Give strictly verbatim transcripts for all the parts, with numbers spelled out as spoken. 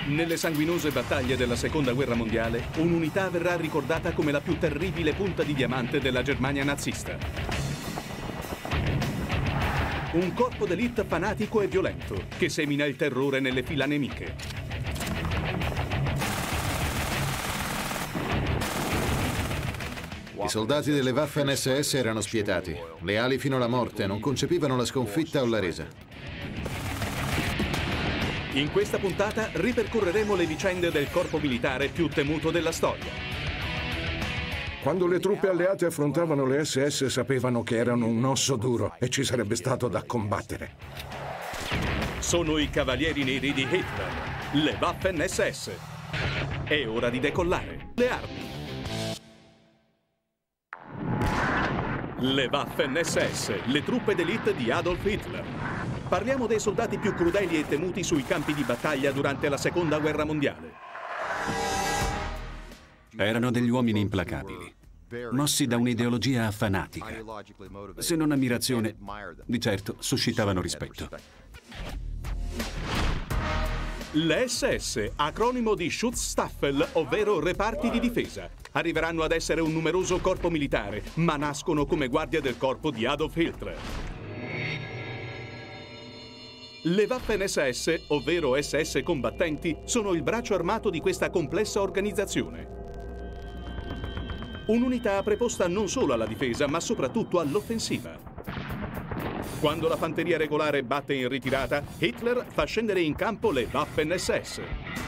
Nelle sanguinose battaglie della Seconda Guerra Mondiale, un'unità verrà ricordata come la più terribile punta di diamante della Germania nazista. Un corpo d'élite fanatico e violento che semina il terrore nelle fila nemiche. I soldati delle Waffen esse esse erano spietati, leali fino alla morte, non concepivano la sconfitta o la resa. In questa puntata ripercorreremo le vicende del corpo militare più temuto della storia. Quando le truppe alleate affrontavano le esse esse sapevano che erano un osso duro e ci sarebbe stato da combattere. Sono i Cavalieri Neri di Hitler, le Waffen esse esse. È ora di decollare le armi. Le Waffen esse esse, le truppe d'élite di Adolf Hitler. Parliamo dei soldati più crudeli e temuti sui campi di battaglia durante la Seconda Guerra Mondiale. Erano degli uomini implacabili, mossi da un'ideologia fanatica. Se non ammirazione, di certo suscitavano rispetto. Le esse esse, acronimo di Schutzstaffel, ovvero reparti di difesa. Arriveranno ad essere un numeroso corpo militare, ma nascono come guardia del corpo di Adolf Hitler. Le Waffen esse esse, ovvero esse esse combattenti, sono il braccio armato di questa complessa organizzazione. Un'unità preposta non solo alla difesa, ma soprattutto all'offensiva. Quando la fanteria regolare batte in ritirata, Hitler fa scendere in campo le Waffen esse esse.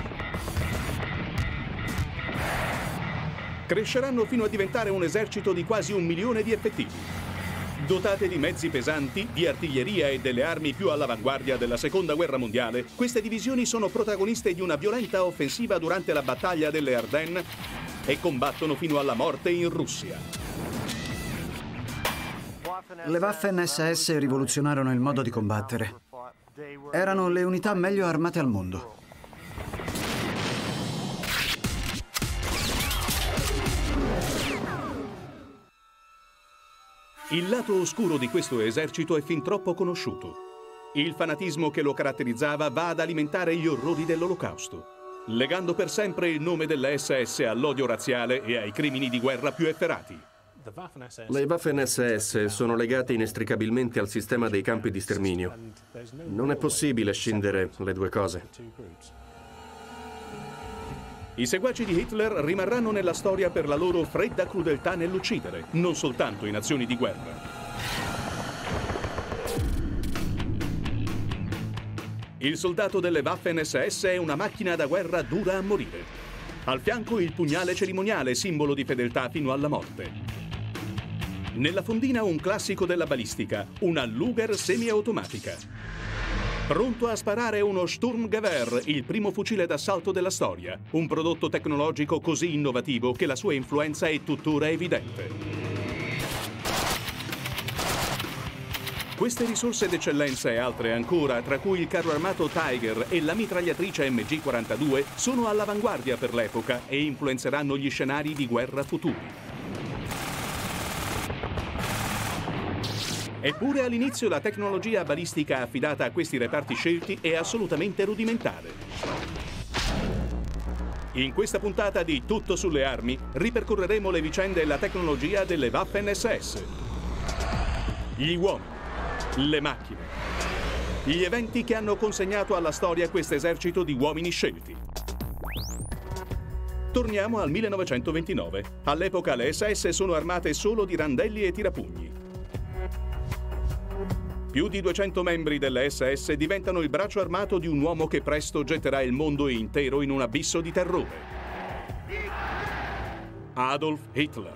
Cresceranno fino a diventare un esercito di quasi un milione di effettivi. Dotate di mezzi pesanti, di artiglieria e delle armi più all'avanguardia della Seconda Guerra Mondiale, queste divisioni sono protagoniste di una violenta offensiva durante la battaglia delle Ardennes e combattono fino alla morte in Russia. Le Waffen esse esse rivoluzionarono il modo di combattere. Erano le unità meglio armate al mondo. Il lato oscuro di questo esercito è fin troppo conosciuto. Il fanatismo che lo caratterizzava va ad alimentare gli orrori dell'Olocausto, legando per sempre il nome delle esse esse all'odio razziale e ai crimini di guerra più efferati. Le Waffen esse esse sono legate inestricabilmente al sistema dei campi di sterminio. Non è possibile scindere le due cose. I seguaci di Hitler rimarranno nella storia per la loro fredda crudeltà nell'uccidere, non soltanto in azioni di guerra. Il soldato delle Waffen esse esse è una macchina da guerra dura a morire. Al fianco il pugnale cerimoniale, simbolo di fedeltà fino alla morte. Nella fondina un classico della balistica, una Luger semiautomatica. Pronto a sparare uno Sturmgewehr, il primo fucile d'assalto della storia. Un prodotto tecnologico così innovativo che la sua influenza è tuttora evidente. Queste risorse d'eccellenza e altre ancora, tra cui il carro armato Tiger e la mitragliatrice emme gi quarantadue, sono all'avanguardia per l'epoca e influenzeranno gli scenari di guerra futuri. Eppure all'inizio la tecnologia balistica affidata a questi reparti scelti è assolutamente rudimentale. In questa puntata di Tutto sulle armi ripercorreremo le vicende e la tecnologia delle Waffen esse esse. Gli uomini, le macchine, gli eventi che hanno consegnato alla storia questo esercito di uomini scelti. Torniamo al millenovecentoventinove. All'epoca le esse esse sono armate solo di randelli e tirapugni. Più di duecento membri delle esse esse diventano il braccio armato di un uomo che presto getterà il mondo intero in un abisso di terrore. Adolf Hitler.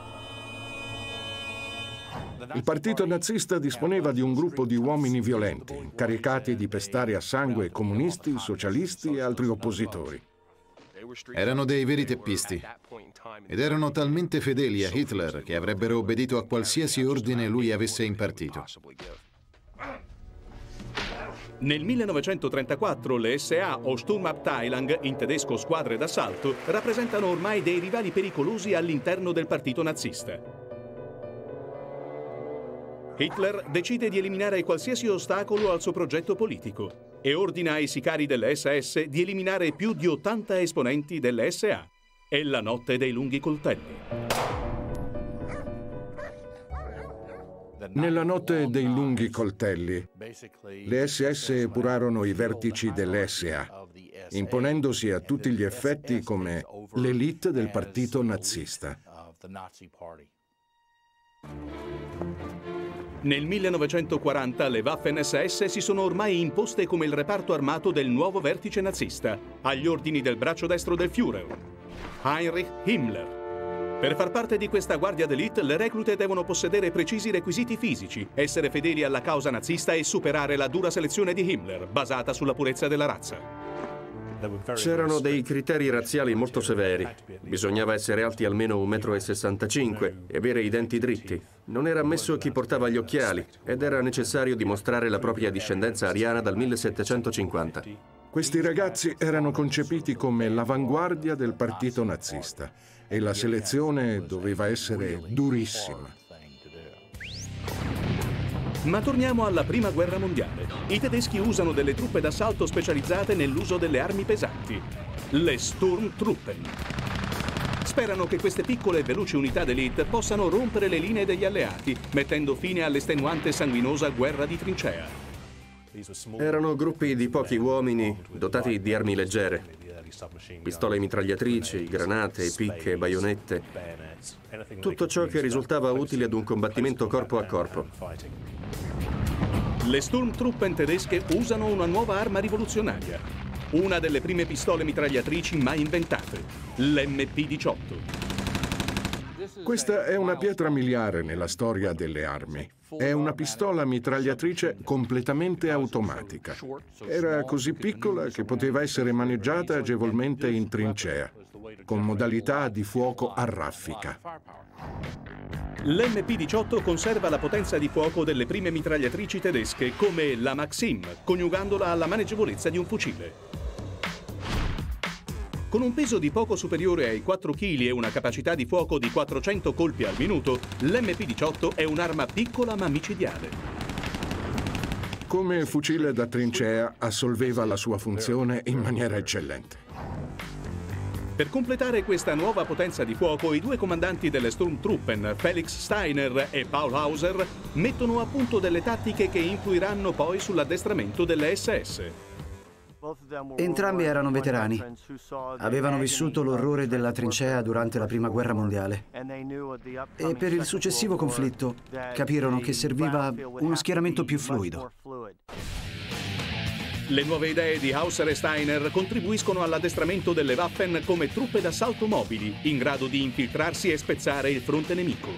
Il partito nazista disponeva di un gruppo di uomini violenti, caricati di pestare a sangue comunisti, socialisti e altri oppositori. Erano dei veri teppisti ed erano talmente fedeli a Hitler che avrebbero obbedito a qualsiasi ordine lui avesse impartito. Nel millenovecentotrentaquattro le esse a o Sturmabteilung, in tedesco squadre d'assalto, rappresentano ormai dei rivali pericolosi all'interno del partito nazista. Hitler decide di eliminare qualsiasi ostacolo al suo progetto politico. e ordina ai sicari delle esse esse di eliminare più di ottanta esponenti delle esse a. È la notte dei lunghi coltelli. Nella notte dei lunghi coltelli, le esse esse epurarono i vertici dell'esse a, imponendosi a tutti gli effetti come l'élite del partito nazista. Nel millenovecentoquaranta le Waffen esse esse si sono ormai imposte come il reparto armato del nuovo vertice nazista, agli ordini del braccio destro del Führer, Heinrich Himmler. Per far parte di questa guardia d'élite, le reclute devono possedere precisi requisiti fisici, essere fedeli alla causa nazista e superare la dura selezione di Himmler, basata sulla purezza della razza. C'erano dei criteri razziali molto severi. Bisognava essere alti almeno un metro e sessantacinque e avere i denti dritti. Non era ammesso chi portava gli occhiali ed era necessario dimostrare la propria discendenza ariana dal millesettecentocinquanta. Questi ragazzi erano concepiti come l'avanguardia del partito nazista e la selezione doveva essere durissima. Ma torniamo alla Prima Guerra Mondiale. I tedeschi usano delle truppe d'assalto specializzate nell'uso delle armi pesanti, le Sturmtruppen. Sperano che queste piccole e veloci unità d'élite possano rompere le linee degli alleati, mettendo fine all'estenuante e sanguinosa guerra di trincea. Erano gruppi di pochi uomini dotati di armi leggere, pistole mitragliatrici, granate, picche, baionette, tutto ciò che risultava utile ad un combattimento corpo a corpo. Le Sturmtruppen tedesche usano una nuova arma rivoluzionaria, una delle prime pistole mitragliatrici mai inventate, l'emme pi diciotto. Questa è una pietra miliare nella storia delle armi. È una pistola mitragliatrice completamente automatica. Era così piccola che poteva essere maneggiata agevolmente in trincea, con modalità di fuoco a raffica. L'emme pi diciotto conserva la potenza di fuoco delle prime mitragliatrici tedesche, come la Maxim, coniugandola alla maneggevolezza di un fucile. Con un peso di poco superiore ai quattro chili e una capacità di fuoco di quattrocento colpi al minuto, l'emme pi diciotto è un'arma piccola ma micidiale. Come fucile da trincea, assolveva la sua funzione in maniera eccellente. Per completare questa nuova potenza di fuoco, i due comandanti delle Sturmtruppen, Felix Steiner e Paul Hauser, mettono a punto delle tattiche che influiranno poi sull'addestramento delle esse esse. Entrambi erano veterani. Avevano vissuto l'orrore della trincea durante la Prima Guerra Mondiale. E per il successivo conflitto capirono che serviva uno schieramento più fluido. Le nuove idee di Hauser e Steiner contribuiscono all'addestramento delle Waffen come truppe d'assalto mobili, in grado di infiltrarsi e spezzare il fronte nemico.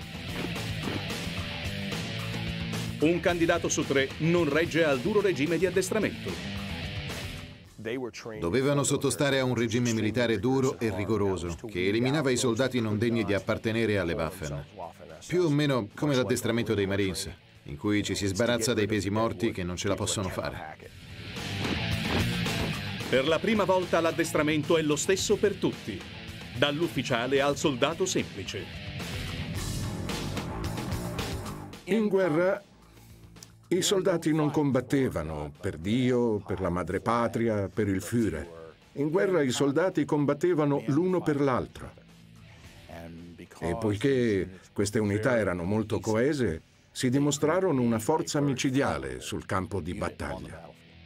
Un candidato su tre non regge al duro regime di addestramento. Dovevano sottostare a un regime militare duro e rigoroso, che eliminava i soldati non degni di appartenere alle Waffen. Più o meno come l'addestramento dei Marines, in cui ci si sbarazza dei pesi morti che non ce la possono fare. Per la prima volta l'addestramento è lo stesso per tutti, dall'ufficiale al soldato semplice. In guerra i soldati non combattevano per Dio, per la madrepatria, per il Führer. In guerra i soldati combattevano l'uno per l'altro. E poiché queste unità erano molto coese, si dimostrarono una forza micidiale sul campo di battaglia.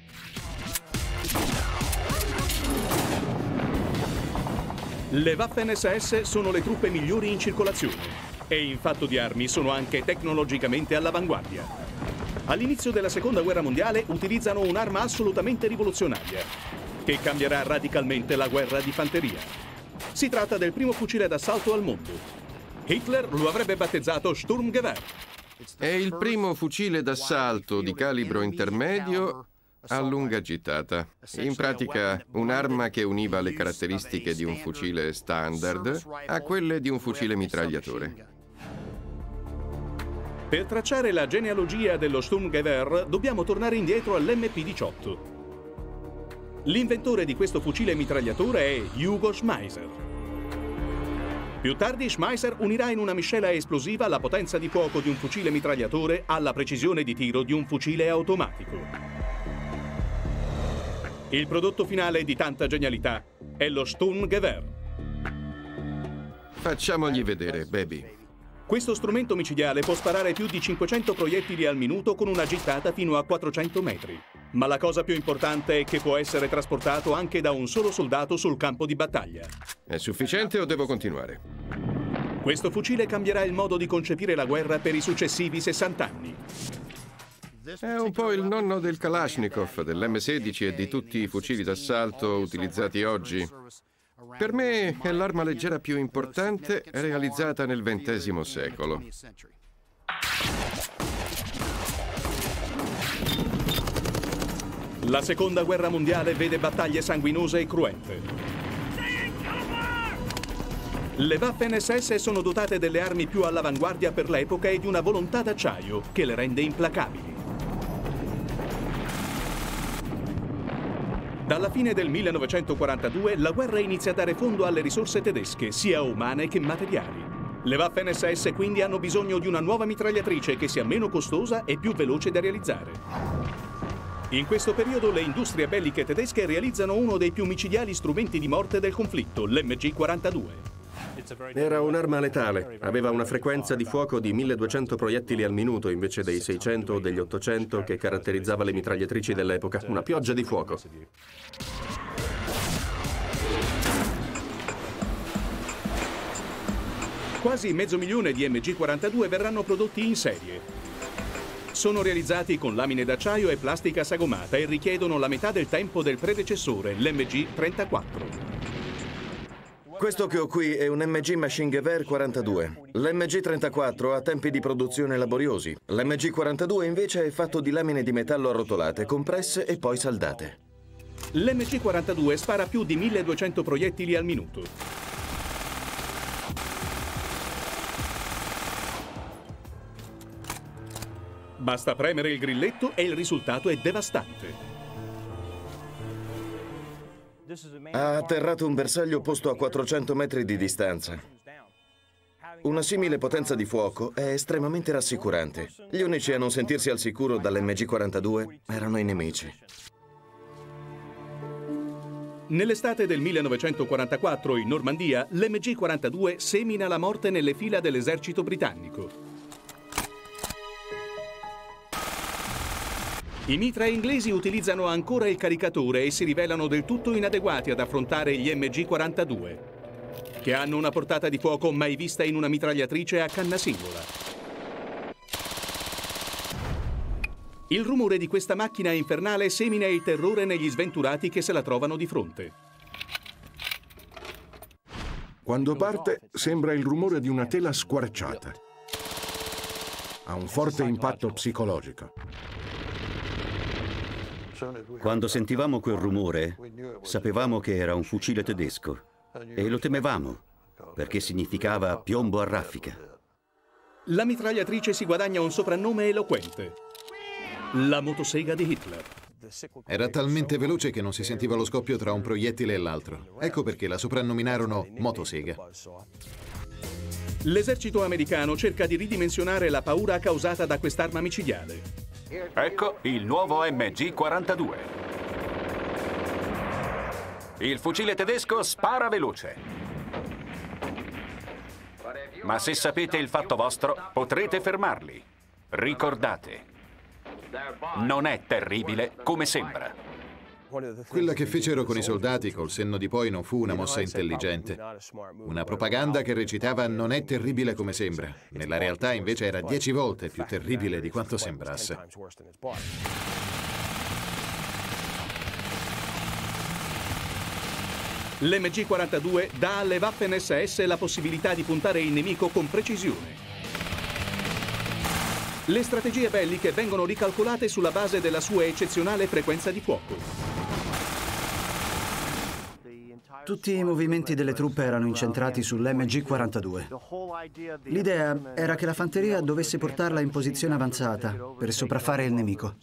Le Waffen esse esse sono le truppe migliori in circolazione e in fatto di armi sono anche tecnologicamente all'avanguardia. All'inizio della Seconda Guerra Mondiale utilizzano un'arma assolutamente rivoluzionaria che cambierà radicalmente la guerra di fanteria. Si tratta del primo fucile d'assalto al mondo. Hitler lo avrebbe battezzato Sturmgewehr. È il primo fucile d'assalto di calibro intermedio a lunga gittata. In pratica, un'arma che univa le caratteristiche di un fucile standard a quelle di un fucile mitragliatore. Per tracciare la genealogia dello Sturmgewehr dobbiamo tornare indietro all'emme pi diciotto. L'inventore di questo fucile mitragliatore è Hugo Schmeisser. Più tardi Schmeisser unirà in una miscela esplosiva la potenza di fuoco di un fucile mitragliatore alla precisione di tiro di un fucile automatico. Il prodotto finale di tanta genialità è lo Sturmgewehr. Facciamogli vedere, baby. Questo strumento micidiale può sparare più di cinquecento proiettili al minuto con una gittata fino a quattrocento metri. Ma la cosa più importante è che può essere trasportato anche da un solo soldato sul campo di battaglia. È sufficiente o devo continuare? Questo fucile cambierà il modo di concepire la guerra per i successivi sessanta anni. È un po' il nonno del Kalashnikov, dell'emme sedici e di tutti i fucili d'assalto utilizzati oggi. Per me è l'arma leggera più importante realizzata nel ventesimo secolo. La seconda guerra mondiale vede battaglie sanguinose e cruente. Le Waffen esse esse sono dotate delle armi più all'avanguardia per l'epoca e di una volontà d'acciaio che le rende implacabili. Dalla fine del millenovecentoquarantadue la guerra inizia a dare fondo alle risorse tedesche, sia umane che materiali. Le Waffen esse esse quindi hanno bisogno di una nuova mitragliatrice che sia meno costosa e più veloce da realizzare. In questo periodo le industrie belliche tedesche realizzano uno dei più micidiali strumenti di morte del conflitto, l'emme gi quarantadue. Era un'arma letale, aveva una frequenza di fuoco di milleduecento proiettili al minuto invece dei seicento o degli ottocento che caratterizzava le mitragliatrici dell'epoca, una pioggia di fuoco. Quasi mezzo milione di emme gi quarantadue verranno prodotti in serie. Sono realizzati con lamine d'acciaio e plastica sagomata e richiedono la metà del tempo del predecessore, l'emme gi trentaquattro. Questo che ho qui è un emme gi Maschinengewehr quarantadue. L'emme gi trentaquattro ha tempi di produzione laboriosi. L'emme gi quarantadue invece è fatto di lamine di metallo arrotolate, compresse e poi saldate. L'emme gi quarantadue spara più di milleduecento proiettili al minuto. Basta premere il grilletto e il risultato è devastante. Ha atterrato un bersaglio posto a quattrocento metri di distanza. Una simile potenza di fuoco è estremamente rassicurante. Gli unici a non sentirsi al sicuro dall'emme gi quarantadue erano i nemici. Nell'estate del millenovecentoquarantaquattro in Normandia, l'emme gi quarantadue semina la morte nelle fila dell'esercito britannico. I mitra inglesi utilizzano ancora il caricatore e si rivelano del tutto inadeguati ad affrontare gli emme gi quarantadue, che hanno una portata di fuoco mai vista in una mitragliatrice a canna singola. Il rumore di questa macchina infernale semina il terrore negli sventurati che se la trovano di fronte. Quando parte, sembra il rumore di una tela squarciata. Ha un forte impatto psicologico. Quando sentivamo quel rumore, sapevamo che era un fucile tedesco e lo temevamo, perché significava piombo a raffica. La mitragliatrice si guadagna un soprannome eloquente: la motosega di Hitler. Era talmente veloce che non si sentiva lo scoppio tra un proiettile e l'altro. Ecco perché la soprannominarono motosega. L'esercito americano cerca di ridimensionare la paura causata da quest'arma micidiale. Ecco il nuovo emme gi quarantadue. Il fucile tedesco spara veloce. Ma se sapete il fatto vostro, potrete fermarli. Ricordate, non è terribile come sembra. Quella che fecero con i soldati col senno di poi non fu una mossa intelligente. Una propaganda che recitava non è terribile come sembra. Nella realtà invece era dieci volte più terribile di quanto sembrasse. L'emme gi quarantadue dà alle Waffen esse esse la possibilità di puntare il nemico con precisione. Le strategie belliche vengono ricalcolate sulla base della sua eccezionale frequenza di fuoco. Tutti i movimenti delle truppe erano incentrati sull'emme gi quarantadue. L'idea era che la fanteria dovesse portarla in posizione avanzata per sopraffare il nemico.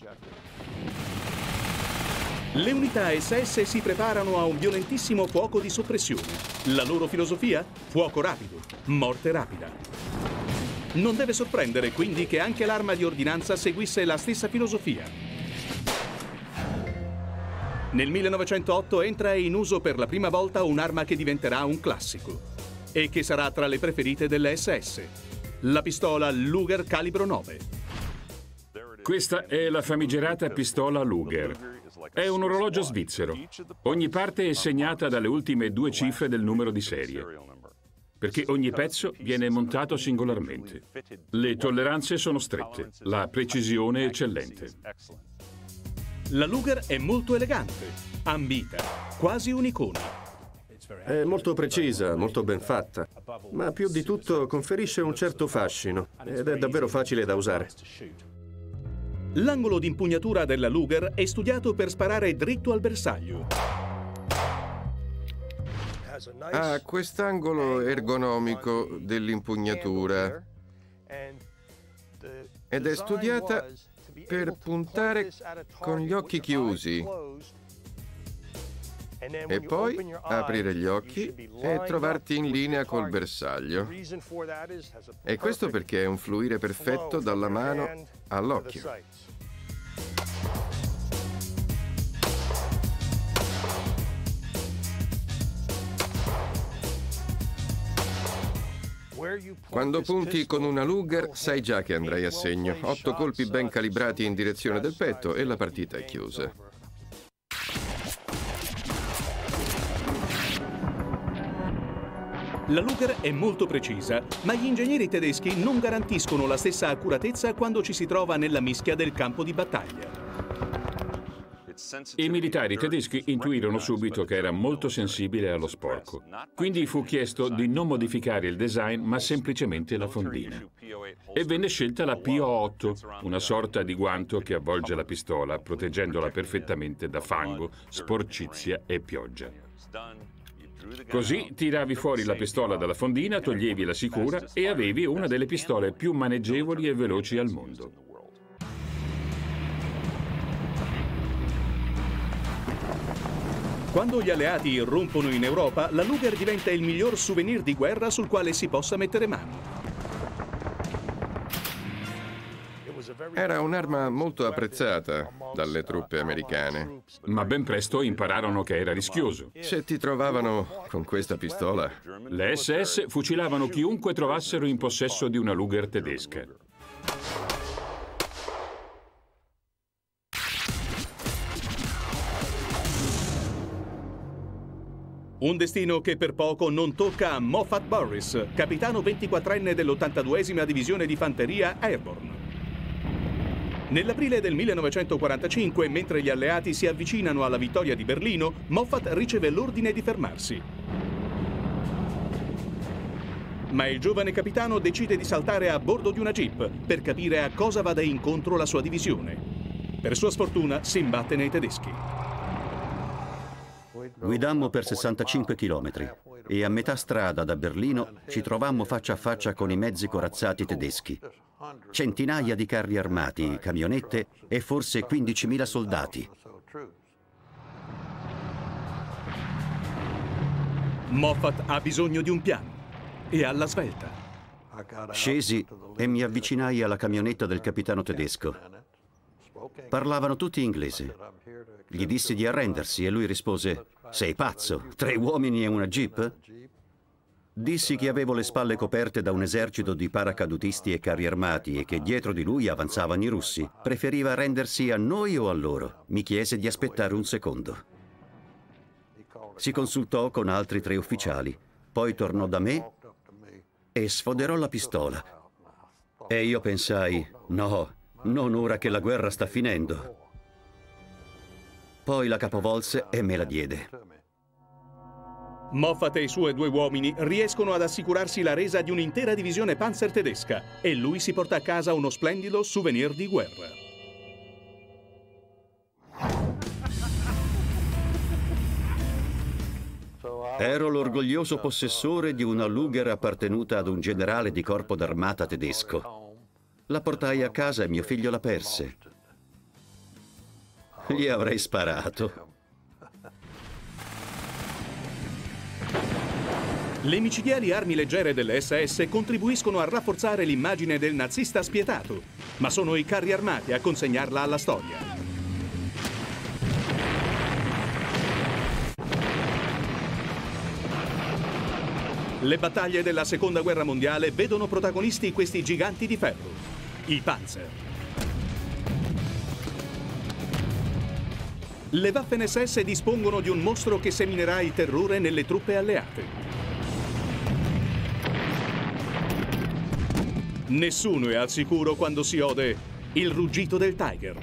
Le unità esse esse si preparano a un violentissimo fuoco di soppressione. La loro filosofia? Fuoco rapido, morte rapida. Non deve sorprendere quindi che anche l'arma di ordinanza seguisse la stessa filosofia. Nel millenovecentootto entra in uso per la prima volta un'arma che diventerà un classico e che sarà tra le preferite delle S S, la pistola Luger calibro nove. Questa è la famigerata pistola Luger. È un orologio svizzero. Ogni parte è segnata dalle ultime due cifre del numero di serie, perché ogni pezzo viene montato singolarmente. Le tolleranze sono strette, la precisione è eccellente. La Luger è molto elegante, ambita, quasi un'icona. È molto precisa, molto ben fatta, ma più di tutto conferisce un certo fascino ed è davvero facile da usare. L'angolo di impugnatura della Luger è studiato per sparare dritto al bersaglio. Ha quest'angolo ergonomico dell'impugnatura ed è studiata per puntare con gli occhi chiusi e poi aprire gli occhi e trovarti in linea col bersaglio. E questo perché è un fluire perfetto dalla mano all'occhio. Quando punti con una Luger sai già che andrai a segno. Otto colpi ben calibrati in direzione del petto e la partita è chiusa. La Luger è molto precisa, ma gli ingegneri tedeschi non garantiscono la stessa accuratezza quando ci si trova nella mischia del campo di battaglia. I militari tedeschi intuirono subito che era molto sensibile allo sporco. Quindi fu chiesto di non modificare il design, ma semplicemente la fondina. E venne scelta la P O otto, una sorta di guanto che avvolge la pistola, proteggendola perfettamente da fango, sporcizia e pioggia. Così tiravi fuori la pistola dalla fondina, toglievi la sicura e avevi una delle pistole più maneggevoli e veloci al mondo. Quando gli alleati irrompono in Europa, la Luger diventa il miglior souvenir di guerra sul quale si possa mettere mano. Era un'arma molto apprezzata dalle truppe americane. Ma ben presto impararono che era rischioso. Se ti trovavano con questa pistola... Le S S fucilavano chiunque trovassero in possesso di una Luger tedesca. Un destino che per poco non tocca a Moffat Burris, capitano ventiquattrenne dell'ottantaduesima divisione di fanteria Airborne. Nell'aprile del millenovecentoquarantacinque, mentre gli alleati si avvicinano alla vittoria di Berlino, Moffat riceve l'ordine di fermarsi. Ma il giovane capitano decide di saltare a bordo di una jeep per capire a cosa vada incontro la sua divisione. Per sua sfortuna si imbatte nei tedeschi. Guidammo per sessantacinque chilometri e a metà strada da Berlino ci trovammo faccia a faccia con i mezzi corazzati tedeschi. Centinaia di carri armati, camionette e forse quindicimila soldati. Moffat ha bisogno di un piano e alla svelta. Scesi e mi avvicinai alla camionetta del capitano tedesco. Parlavano tutti inglese. Gli dissi di arrendersi e lui rispose: «Sei pazzo? Tre uomini e una jeep?» Dissi che avevo le spalle coperte da un esercito di paracadutisti e carri armati e che dietro di lui avanzavano i russi. Preferiva rendersi a noi o a loro. Mi chiese di aspettare un secondo. Si consultò con altri tre ufficiali, poi tornò da me e sfoderò la pistola. E io pensai: no, non ora che la guerra sta finendo. Poi la capovolse e me la diede. Moffat e i suoi due uomini riescono ad assicurarsi la resa di un'intera divisione Panzer tedesca e lui si porta a casa uno splendido souvenir di guerra. Ero l'orgoglioso possessore di una Luger appartenuta ad un generale di corpo d'armata tedesco. La portai a casa e mio figlio la perse. Gli avrei sparato. Le micidiali armi leggere delle S S contribuiscono a rafforzare l'immagine del nazista spietato, ma sono i carri armati a consegnarla alla storia. Le battaglie della Seconda Guerra Mondiale vedono protagonisti questi giganti di ferro, i Panzer. Le Waffen S S dispongono di un mostro che seminerà il terrore nelle truppe alleate. Nessuno è al sicuro quando si ode il ruggito del Tiger.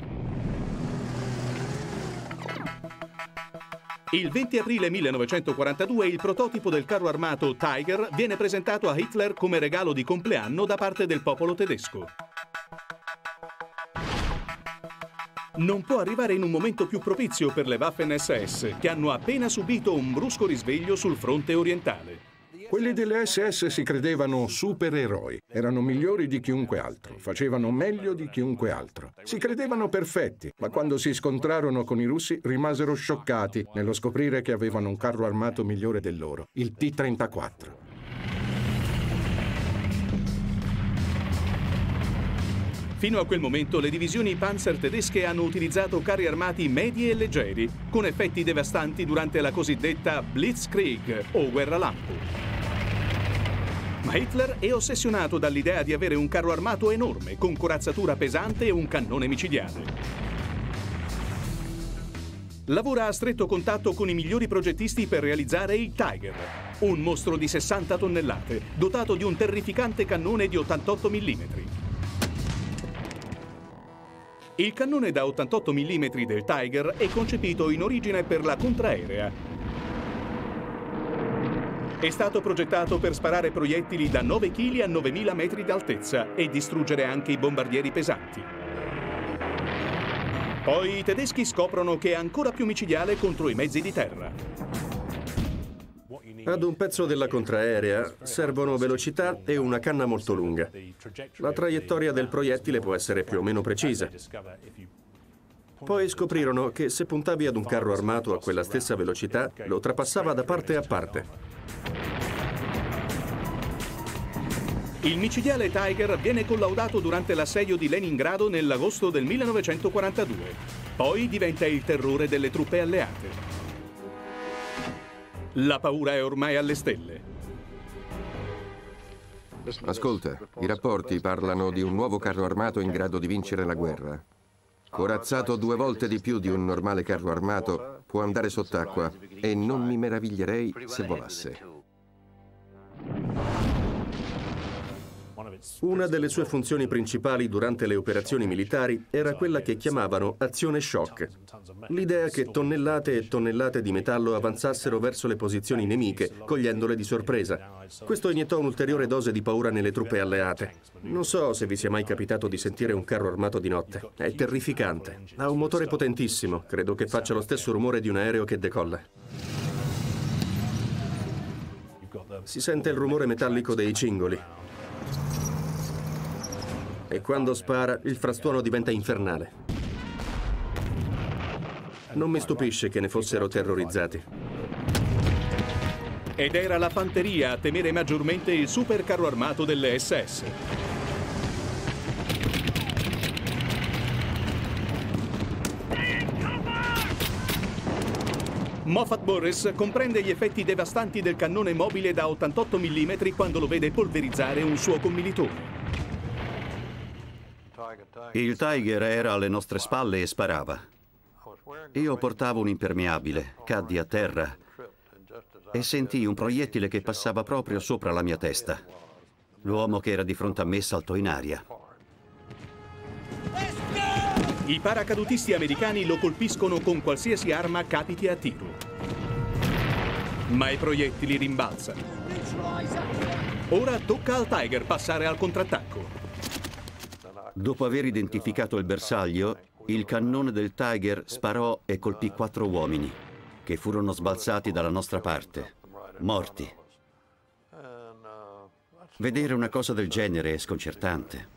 Il venti aprile millenovecentoquarantadue il prototipo del carro armato Tiger viene presentato a Hitler come regalo di compleanno da parte del popolo tedesco. Non può arrivare in un momento più propizio per le Waffen S S, che hanno appena subito un brusco risveglio sul fronte orientale. Quelli delle S S si credevano supereroi, erano migliori di chiunque altro, facevano meglio di chiunque altro. Si credevano perfetti, ma quando si scontrarono con i russi rimasero scioccati nello scoprire che avevano un carro armato migliore del loro, il T trentaquattro. Fino a quel momento le divisioni Panzer tedesche hanno utilizzato carri armati medi e leggeri, con effetti devastanti durante la cosiddetta Blitzkrieg o guerra lampo. Ma Hitler è ossessionato dall'idea di avere un carro armato enorme, con corazzatura pesante e un cannone micidiale. Lavora a stretto contatto con i migliori progettisti per realizzare il Tiger, un mostro di sessanta tonnellate, dotato di un terrificante cannone di ottantotto millimetri. Il cannone da ottantotto millimetri del Tiger è concepito in origine per la contraerea. È stato progettato per sparare proiettili da nove chili a novemila metri d'altezza e distruggere anche i bombardieri pesanti. Poi i tedeschi scoprono che è ancora più micidiale contro i mezzi di terra. Ad un pezzo della contraerea servono velocità e una canna molto lunga. La traiettoria del proiettile può essere più o meno precisa. Poi scoprirono che se puntavi ad un carro armato a quella stessa velocità, lo trapassava da parte a parte. Il micidiale Tiger viene collaudato durante l'assedio di Leningrado nell'agosto del millenovecentoquarantadue. Poi diventa il terrore delle truppe alleate. La paura è ormai alle stelle. Ascolta, i rapporti parlano di un nuovo carro armato in grado di vincere la guerra. Corazzato due volte di più di un normale carro armato, può andare sott'acqua e non mi meraviglierei se volasse. Una delle sue funzioni principali durante le operazioni militari era quella che chiamavano azione shock. L'idea che tonnellate e tonnellate di metallo avanzassero verso le posizioni nemiche, cogliendole di sorpresa. Questo iniettò un'ulteriore dose di paura nelle truppe alleate. Non so se vi sia mai capitato di sentire un carro armato di notte. È terrificante. Ha un motore potentissimo, credo che faccia lo stesso rumore di un aereo che decolla. Si sente il rumore metallico dei cingoli. E quando spara, il frastuono diventa infernale. Non mi stupisce che ne fossero terrorizzati. Ed era la fanteria a temere maggiormente il super carro armato delle S S. Moffat Morris comprende gli effetti devastanti del cannone mobile da ottantotto millimetri quando lo vede polverizzare un suo commilitone. Il Tiger era alle nostre spalle e sparava. Io portavo un impermeabile, caddi a terra e sentii un proiettile che passava proprio sopra la mia testa. L'uomo che era di fronte a me saltò in aria. I paracadutisti americani lo colpiscono con qualsiasi arma capiti a tiro. Ma i proiettili rimbalzano. Ora tocca al Tiger passare al contrattacco. Dopo aver identificato il bersaglio, il cannone del Tiger sparò e colpì quattro uomini, che furono sbalzati dalla nostra parte, morti. Vedere una cosa del genere è sconcertante.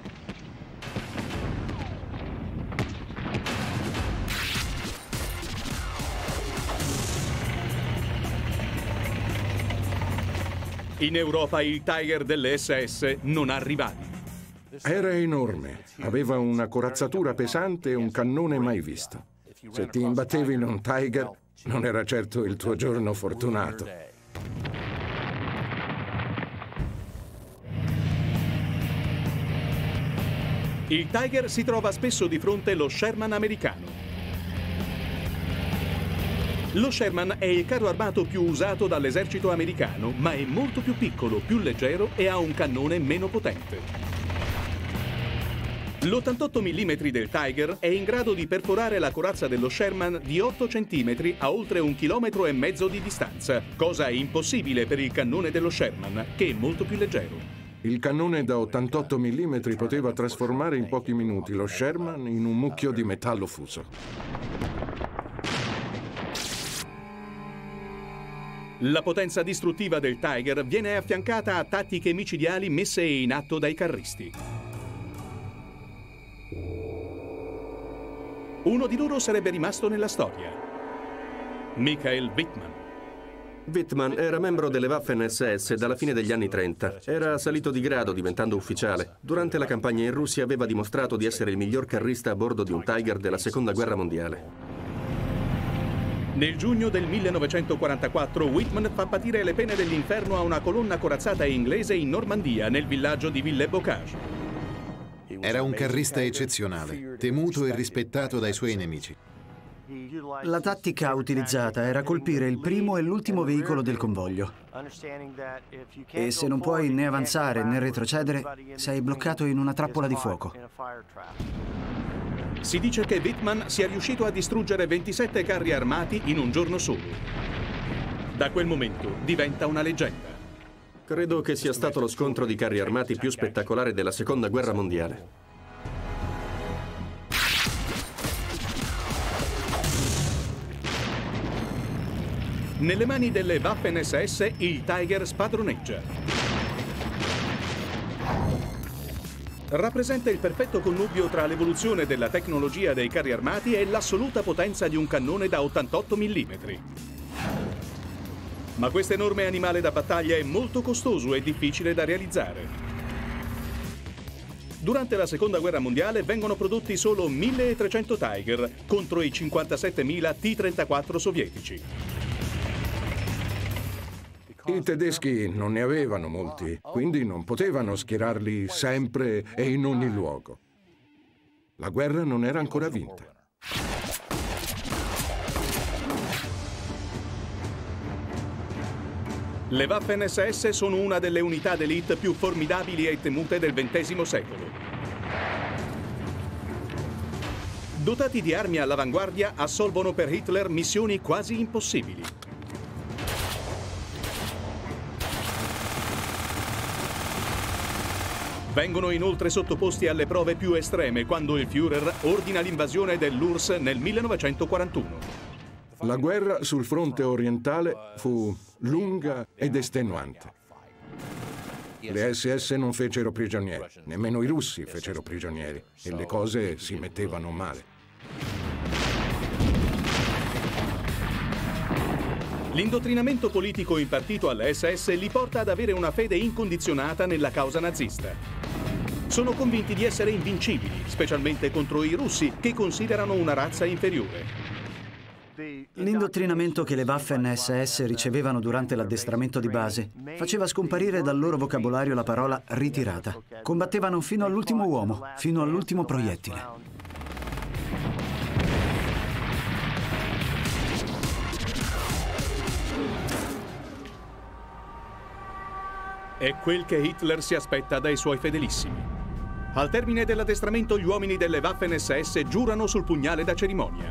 In Europa il Tiger delle S S non ha rivali. Era enorme, aveva una corazzatura pesante e un cannone mai visto. Se ti imbattevi in un Tiger, non era certo il tuo giorno fortunato. Il Tiger si trova spesso di fronte allo Sherman americano. Lo Sherman è il carro armato più usato dall'esercito americano, ma è molto più piccolo, più leggero e ha un cannone meno potente. L'ottantotto millimetri del Tiger è in grado di perforare la corazza dello Sherman di otto centimetri a oltre un chilometro e mezzo di distanza, cosa impossibile per il cannone dello Sherman, che è molto più leggero. Il cannone da ottantotto millimetri poteva trasformare in pochi minuti lo Sherman in un mucchio di metallo fuso. La potenza distruttiva del Tiger viene affiancata a tattiche micidiali messe in atto dai carristi. Uno di loro sarebbe rimasto nella storia: Michael Wittmann. Wittmann era membro delle Waffen S S dalla fine degli anni trenta. Era salito di grado diventando ufficiale. Durante la campagna in Russia aveva dimostrato di essere il miglior carrista a bordo di un Tiger della Seconda Guerra Mondiale. Nel giugno del millenovecentoquarantaquattro Wittmann fa patire le pene dell'inferno a una colonna corazzata inglese in Normandia, nel villaggio di Villers-Bocage. Era un carrista eccezionale, temuto e rispettato dai suoi nemici. La tattica utilizzata era colpire il primo e l'ultimo veicolo del convoglio. E se non puoi né avanzare né retrocedere, sei bloccato in una trappola di fuoco. Si dice che Wittmann sia riuscito a distruggere ventisette carri armati in un giorno solo. Da quel momento diventa una leggenda. Credo che sia stato lo scontro di carri armati più spettacolare della Seconda Guerra Mondiale. Nelle mani delle Waffen S S il Tiger spadroneggia. Rappresenta il perfetto connubio tra l'evoluzione della tecnologia dei carri armati e l'assoluta potenza di un cannone da ottantotto millimetri. Ma questo enorme animale da battaglia è molto costoso e difficile da realizzare. Durante la Seconda Guerra Mondiale vengono prodotti solo milletrecento Tiger contro i cinquantasettemila T trentaquattro sovietici. I tedeschi non ne avevano molti, quindi non potevano schierarli sempre e in ogni luogo. La guerra non era ancora vinta. Le Waffen S S sono una delle unità d'élite più formidabili e temute del ventesimo secolo. Dotati di armi all'avanguardia, assolvono per Hitler missioni quasi impossibili. Vengono inoltre sottoposti alle prove più estreme quando il Führer ordina l'invasione dell'U R S S nel millenovecentoquarantuno. La guerra sul fronte orientale fu lunga ed estenuante. Le S S non fecero prigionieri, nemmeno i russi fecero prigionieri, e le cose si mettevano male. L'indottrinamento politico impartito alle S S li porta ad avere una fede incondizionata nella causa nazista. Sono convinti di essere invincibili, specialmente contro i russi, che considerano una razza inferiore. L'indottrinamento che le Waffen S S ricevevano durante l'addestramento di base faceva scomparire dal loro vocabolario la parola ritirata. Combattevano fino all'ultimo uomo, fino all'ultimo proiettile. È quel che Hitler si aspetta dai suoi fedelissimi. Al termine dell'addestramento gli uomini delle Waffen S S giurano sul pugnale da cerimonia,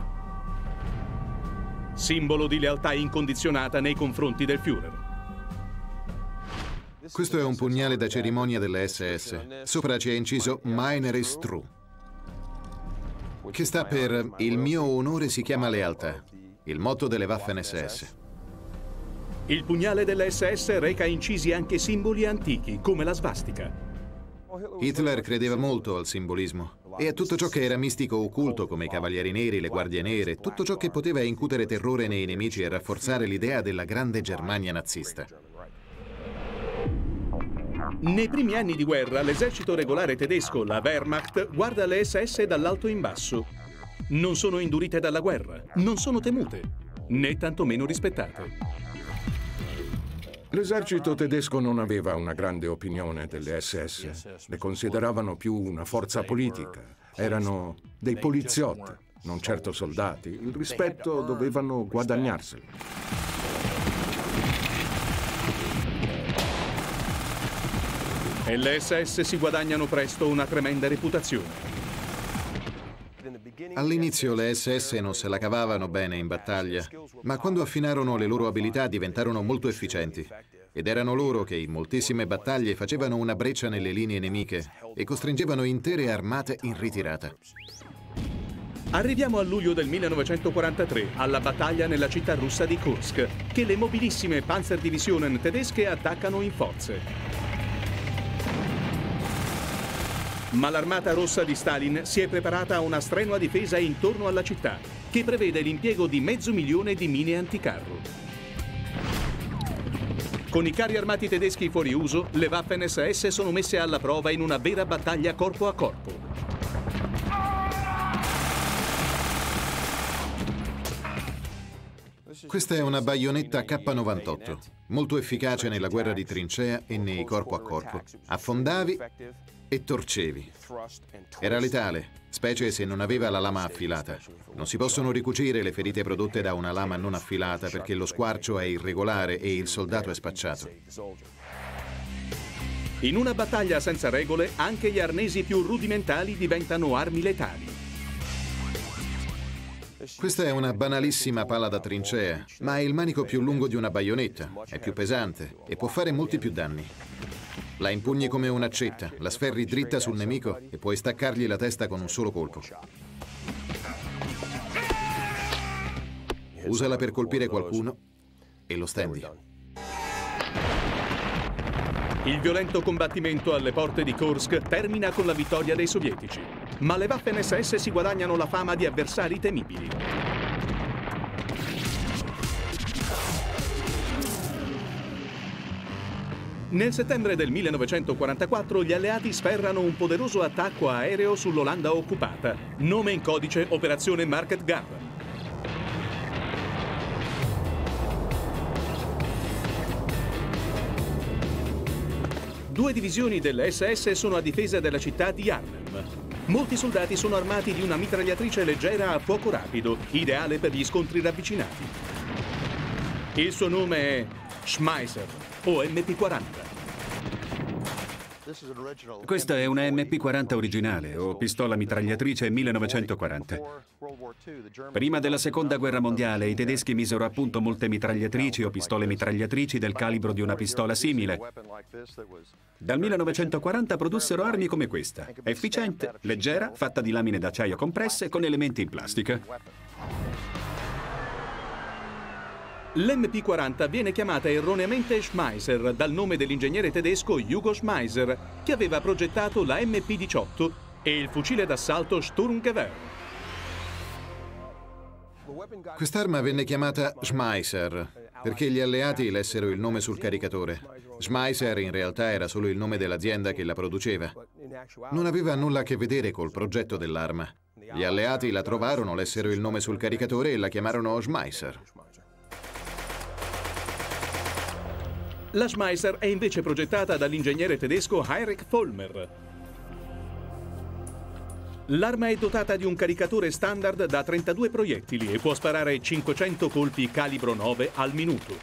simbolo di lealtà incondizionata nei confronti del Führer. Questo è un pugnale da cerimonia delle S S. Sopra c'è inciso Meiner ist true, che sta per il mio onore si chiama lealtà, il motto delle Waffen S S. Il pugnale delle S S reca incisi anche simboli antichi, come la svastica. Hitler credeva molto al simbolismo e a tutto ciò che era mistico occulto, come i Cavalieri Neri, le Guardie Nere, tutto ciò che poteva incutere terrore nei nemici e rafforzare l'idea della grande Germania nazista. Nei primi anni di guerra, l'esercito regolare tedesco, la Wehrmacht, guarda le S S dall'alto in basso. Non sono indurite dalla guerra, non sono temute, né tantomeno rispettate. L'esercito tedesco non aveva una grande opinione delle S S, le consideravano più una forza politica, erano dei poliziotti, non certo soldati, il rispetto dovevano guadagnarselo. E le S S si guadagnano presto una tremenda reputazione. All'inizio le S S non se la cavavano bene in battaglia, ma quando affinarono le loro abilità diventarono molto efficienti. Ed erano loro che in moltissime battaglie facevano una breccia nelle linee nemiche e costringevano intere armate in ritirata. Arriviamo a luglio del millenovecentoquarantatré, alla battaglia nella città russa di Kursk, che le mobilissime Panzerdivisionen tedesche attaccano in forze. Ma l'armata rossa di Stalin si è preparata a una strenua difesa intorno alla città, che prevede l'impiego di mezzo milione di mine anticarro. Con i carri armati tedeschi fuori uso, le Waffen S S sono messe alla prova in una vera battaglia corpo a corpo. Questa è una baionetta K novantotto, molto efficace nella guerra di trincea e nei corpo a corpo. Affondavi e torcevi. Era letale, specie se non aveva la lama affilata. Non si possono ricucire le ferite prodotte da una lama non affilata perché lo squarcio è irregolare e il soldato è spacciato. In una battaglia senza regole, anche gli arnesi più rudimentali diventano armi letali. Questa è una banalissima pala da trincea, ma è il manico più lungo di una baionetta, è più pesante e può fare molti più danni. La impugni come un'accetta, la sferri dritta sul nemico e puoi staccargli la testa con un solo colpo. Usala per colpire qualcuno e lo stendi. Il violento combattimento alle porte di Kursk termina con la vittoria dei sovietici, ma le Waffen S S si guadagnano la fama di avversari temibili. Nel settembre del millenovecentoquarantaquattro gli alleati sferrano un poderoso attacco aereo sull'Olanda occupata, nome in codice Operazione Market Garden. Due divisioni delle S S sono a difesa della città di Arnhem. Molti soldati sono armati di una mitragliatrice leggera a fuoco rapido, ideale per gli scontri ravvicinati. Il suo nome è Schmeisser o M P quaranta. Questa è una M P quaranta originale, o pistola mitragliatrice millenovecentoquaranta. Prima della Seconda Guerra Mondiale i tedeschi misero a punto molte mitragliatrici o pistole mitragliatrici del calibro di una pistola simile. Dal millenovecentoquaranta produssero armi come questa, efficiente, leggera, fatta di lamine d'acciaio compresse con elementi in plastica. L'M P quaranta viene chiamata erroneamente Schmeisser dal nome dell'ingegnere tedesco Hugo Schmeisser, che aveva progettato la M P diciotto e il fucile d'assalto Sturmgewehr. Quest'arma venne chiamata Schmeisser perché gli alleati lessero il nome sul caricatore. Schmeisser in realtà era solo il nome dell'azienda che la produceva. Non aveva nulla a che vedere col progetto dell'arma. Gli alleati la trovarono, lessero il nome sul caricatore e la chiamarono Schmeisser. La Schmeisser è invece progettata dall'ingegnere tedesco Heinrich Vollmer. L'arma è dotata di un caricatore standard da trentadue proiettili e può sparare cinquecento colpi calibro nove al minuto.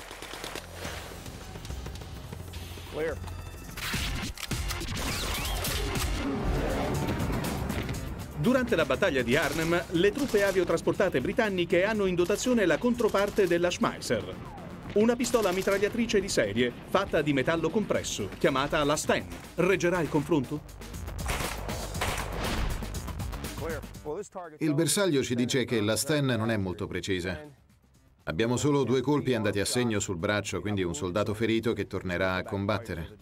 Durante la battaglia di Arnhem, le truppe aviotrasportate britanniche hanno in dotazione la controparte della Schmeisser. Una pistola mitragliatrice di serie, fatta di metallo compresso, chiamata la Sten. Reggerà il confronto? Il bersaglio ci dice che la Sten non è molto precisa. Abbiamo solo due colpi andati a segno sul braccio, quindi un soldato ferito che tornerà a combattere.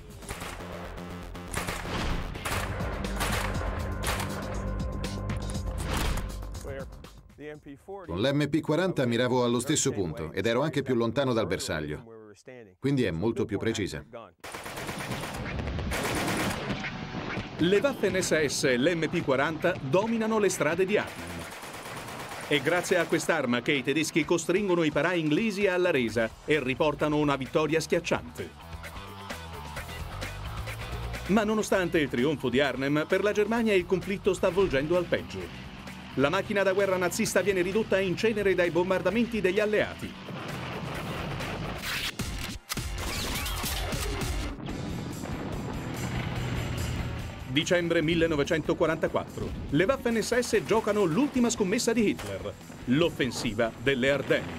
Con l'M P quaranta miravo allo stesso punto ed ero anche più lontano dal bersaglio, quindi è molto più precisa. Le Waffen S S e l'M P quaranta dominano le strade di Arnhem. È grazie a quest'arma che i tedeschi costringono i parà inglesi alla resa e riportano una vittoria schiacciante. Ma nonostante il trionfo di Arnhem, per la Germania il conflitto sta volgendo al peggio. La macchina da guerra nazista viene ridotta in cenere dai bombardamenti degli alleati. Dicembre millenovecentoquarantaquattro. Le Waffen esse esse giocano l'ultima scommessa di Hitler, l'offensiva delle Ardenne.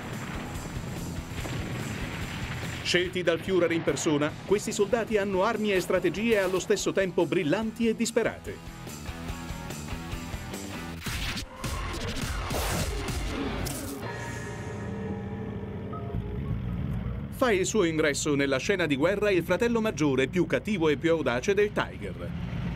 Scelti dal Führer in persona, questi soldati hanno armi e strategie allo stesso tempo brillanti e disperate. Fa il suo ingresso nella scena di guerra il fratello maggiore più cattivo e più audace del Tiger.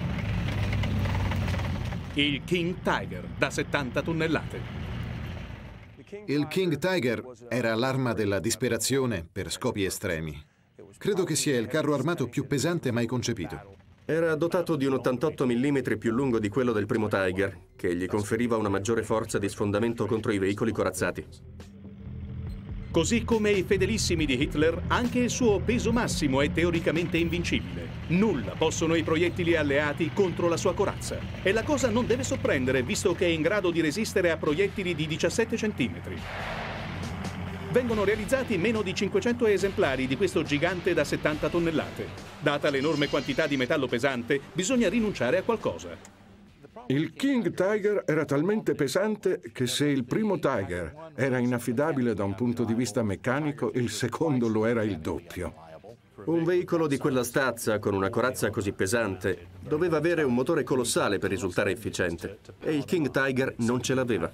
Il King Tiger, da settanta tonnellate. Il King Tiger era l'arma della disperazione per scopi estremi. Credo che sia il carro armato più pesante mai concepito. Era dotato di un ottantotto millimetri più lungo di quello del primo Tiger, che gli conferiva una maggiore forza di sfondamento contro i veicoli corazzati. Così come i fedelissimi di Hitler, anche il suo peso massimo è teoricamente invincibile. Nulla possono i proiettili alleati contro la sua corazza. E la cosa non deve sorprendere, visto che è in grado di resistere a proiettili di diciassette centimetri. Vengono realizzati meno di cinquecento esemplari di questo gigante da settanta tonnellate. Data l'enorme quantità di metallo pesante, bisogna rinunciare a qualcosa. Il King Tiger era talmente pesante che se il primo Tiger era inaffidabile da un punto di vista meccanico, il secondo lo era il doppio. Un veicolo di quella stazza, con una corazza così pesante, doveva avere un motore colossale per risultare efficiente. E il King Tiger non ce l'aveva.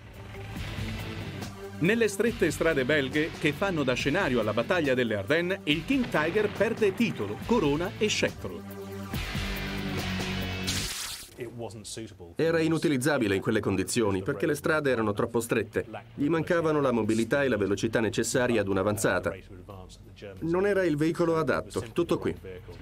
Nelle strette strade belghe, che fanno da scenario alla battaglia delle Ardenne, il King Tiger perde titolo, corona e scettro. Era inutilizzabile in quelle condizioni perché le strade erano troppo strette. Gli mancavano la mobilità e la velocità necessarie ad un'avanzata. Non era il veicolo adatto, tutto qui.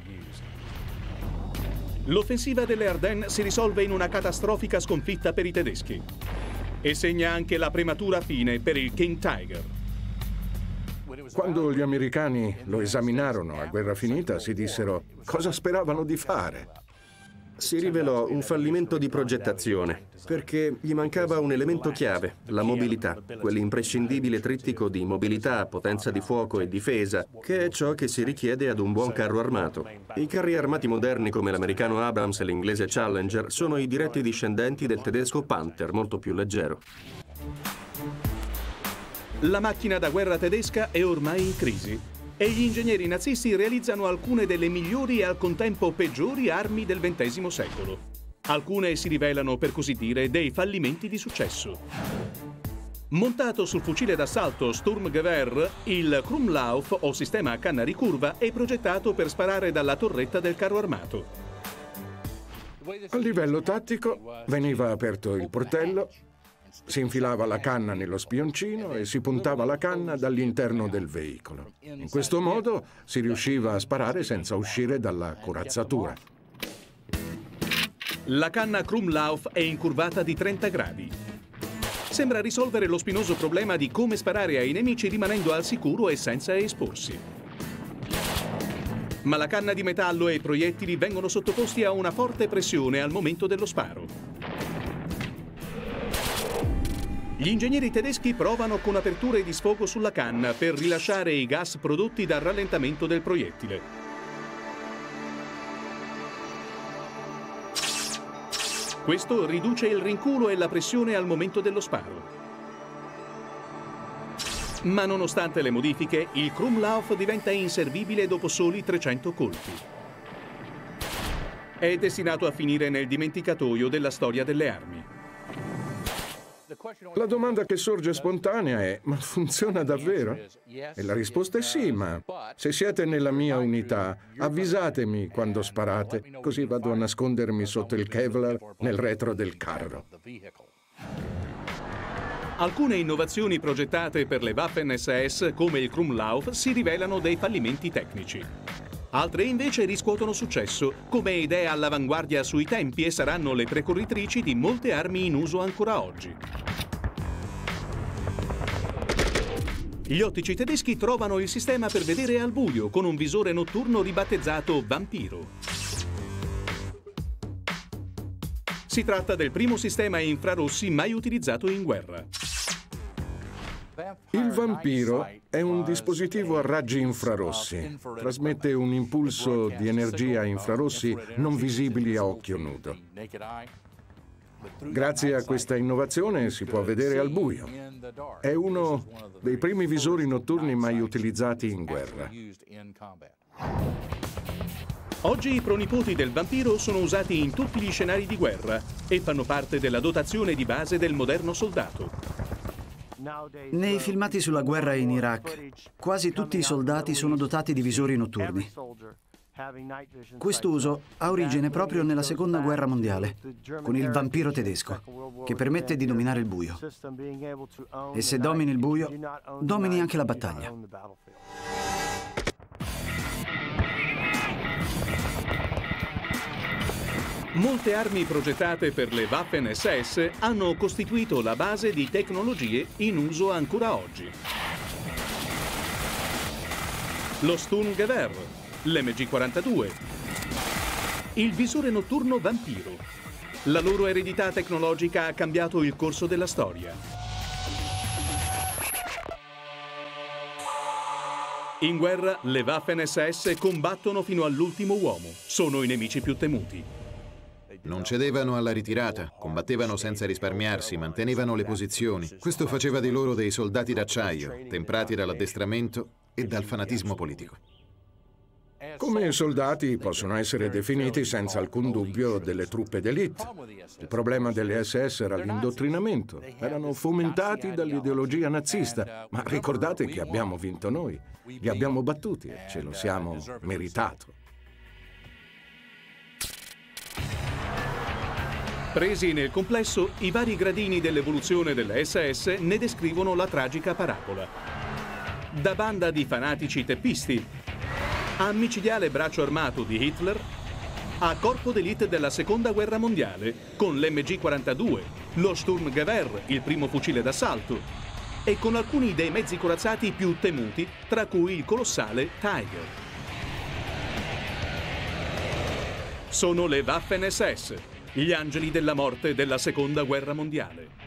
L'offensiva delle Ardenne si risolve in una catastrofica sconfitta per i tedeschi e segna anche la prematura fine per il King Tiger. Quando gli americani lo esaminarono a guerra finita, si dissero cosa speravano di fare. Si rivelò un fallimento di progettazione, perché gli mancava un elemento chiave, la mobilità, quell'imprescindibile trittico di mobilità, potenza di fuoco e difesa, che è ciò che si richiede ad un buon carro armato. I carri armati moderni come l'americano Abrams e l'inglese Challenger sono i diretti discendenti del tedesco Panther, molto più leggero. La macchina da guerra tedesca è ormai in crisi e gli ingegneri nazisti realizzano alcune delle migliori e al contempo peggiori armi del ventesimo secolo. Alcune si rivelano, per così dire, dei fallimenti di successo. Montato sul fucile d'assalto Sturmgewehr, il Krumlauf, o sistema a canna ricurva, è progettato per sparare dalla torretta del carro armato. A livello tattico veniva aperto il portello, si infilava la canna nello spioncino e si puntava la canna dall'interno del veicolo. In questo modo si riusciva a sparare senza uscire dalla corazzatura. La canna Krumlauf è incurvata di trenta gradi. Sembra risolvere lo spinoso problema di come sparare ai nemici rimanendo al sicuro e senza esporsi. Ma la canna di metallo e i proiettili vengono sottoposti a una forte pressione al momento dello sparo. Gli ingegneri tedeschi provano con aperture di sfogo sulla canna per rilasciare i gas prodotti dal rallentamento del proiettile. Questo riduce il rinculo e la pressione al momento dello sparo. Ma nonostante le modifiche, il Krumlauf diventa inservibile dopo soli trecento colpi. È destinato a finire nel dimenticatoio della storia delle armi. La domanda che sorge spontanea è: ma funziona davvero? E la risposta è sì, ma se siete nella mia unità, avvisatemi quando sparate, così vado a nascondermi sotto il Kevlar nel retro del carro. Alcune innovazioni progettate per le Waffen esse esse, come il Krumlauf, si rivelano dei fallimenti tecnici. Altre invece riscuotono successo, come idee all'avanguardia sui tempi e saranno le precorritrici di molte armi in uso ancora oggi. Gli ottici tedeschi trovano il sistema per vedere al buio con un visore notturno ribattezzato Vampiro. Si tratta del primo sistema infrarossi mai utilizzato in guerra. Il Vampiro è un dispositivo a raggi infrarossi. Trasmette un impulso di energia infrarossi non visibili a occhio nudo. Grazie a questa innovazione si può vedere al buio. È uno dei primi visori notturni mai utilizzati in guerra. Oggi i pronipoti del Vampiro sono usati in tutti gli scenari di guerra e fanno parte della dotazione di base del moderno soldato. Nei filmati sulla guerra in Iraq, quasi tutti i soldati sono dotati di visori notturni. Quest'uso ha origine proprio nella Seconda Guerra Mondiale, con il Vampiro tedesco, che permette di dominare il buio. E se domini il buio, domini anche la battaglia. Molte armi progettate per le Waffen esse esse hanno costituito la base di tecnologie in uso ancora oggi. Lo Sturmgewehr, l'emme gi quarantadue, il visore notturno Vampiro. La loro eredità tecnologica ha cambiato il corso della storia. In guerra, le Waffen esse esse combattono fino all'ultimo uomo. Sono i nemici più temuti. Non cedevano alla ritirata, combattevano senza risparmiarsi, mantenevano le posizioni. Questo faceva di loro dei soldati d'acciaio, temprati dall'addestramento e dal fanatismo politico. Come soldati possono essere definiti senza alcun dubbio delle truppe d'élite. Il problema delle esse esse era l'indottrinamento. Erano fomentati dall'ideologia nazista. Ma ricordate che abbiamo vinto noi. Li abbiamo battuti e ce lo siamo meritato. Presi nel complesso, i vari gradini dell'evoluzione delle esse esse ne descrivono la tragica parabola. Da banda di fanatici teppisti, a micidiale braccio armato di Hitler, a corpo d'élite della Seconda Guerra Mondiale, con l'emme gi quarantadue, lo Sturmgewehr, il primo fucile d'assalto, e con alcuni dei mezzi corazzati più temuti, tra cui il colossale Tiger. Sono le Waffen esse esse, gli angeli della morte della Seconda Guerra Mondiale.